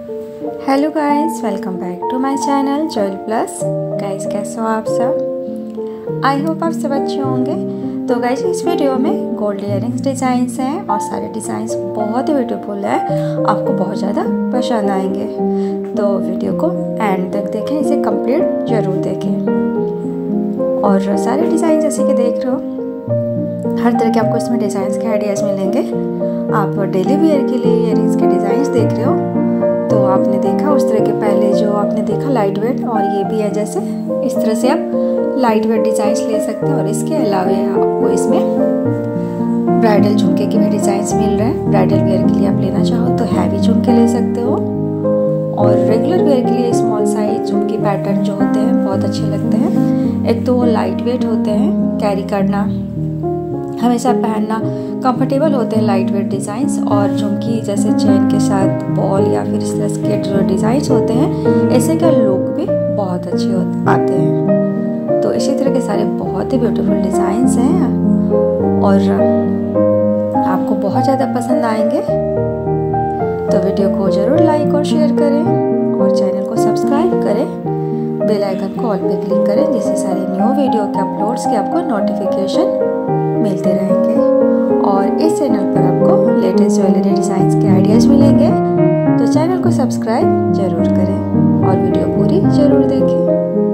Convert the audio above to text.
Hello guys, welcome back to my channel Jewel Plus. Guys कैसे हो आप सब? आई होप आप सब अच्छे होंगे। तो गाइस इस वीडियो में गोल्ड इयररिंग्स डिज़ाइंस हैं और सारे डिज़ाइंस बहुत ही ब्यूटीफुल है, आपको बहुत ज़्यादा पसंद आएंगे। तो वीडियो को एंड तक देखें, इसे कंप्लीट ज़रूर देखें। और सारे डिज़ाइन जैसे कि देख रहे हो, हर तरह के आपको इसमें डिज़ाइंस के आइडियाज़ मिलेंगे। आप डेली वेयर के लिए इयररिंग्स के डिज़ाइंस देख रहे हो, तो आपने देखा उस तरह के पहले जो आपने देखा लाइट वेट, और ये भी है जैसे इस तरह से आप लाइट वेट डिज़ाइंस ले सकते हो। और इसके अलावा आपको इसमें ब्राइडल झुमके के भी डिज़ाइंस मिल रहे हैं। ब्राइडल वेयर के लिए आप लेना चाहो तो हैवी झुमके ले सकते हो, और रेगुलर वेयर के लिए स्मॉल साइज झुमके पैटर्न जो होते हैं बहुत अच्छे लगते हैं। एक तो वो लाइट वेट होते हैं, कैरी करना हमेशा पहनना कंफर्टेबल होते हैं लाइट वेट डिज़ाइंस, और झुमकी जैसे चेन के साथ बॉल या फिर इस तरह के जो डिज़ाइंस होते हैं, ऐसे का लुक भी बहुत अच्छे आते हैं। तो इसी तरह के सारे बहुत ही ब्यूटीफुल डिज़ाइंस हैं और आपको बहुत ज़्यादा पसंद आएंगे। तो वीडियो को ज़रूर लाइक और शेयर करें और चैनल को सब्सक्राइब करें, बेल आइकन को ऑल पे क्लिक करें, जिससे सारे न्यू वीडियो के अपलोड्स के आपको नोटिफिकेशन मिलते रहेंगे। और इस चैनल पर आपको लेटेस्ट ज्वेलरी डिज़ाइंस के आइडियाज़ मिलेंगे। तो चैनल को सब्सक्राइब ज़रूर करें और वीडियो पूरी ज़रूर देखें।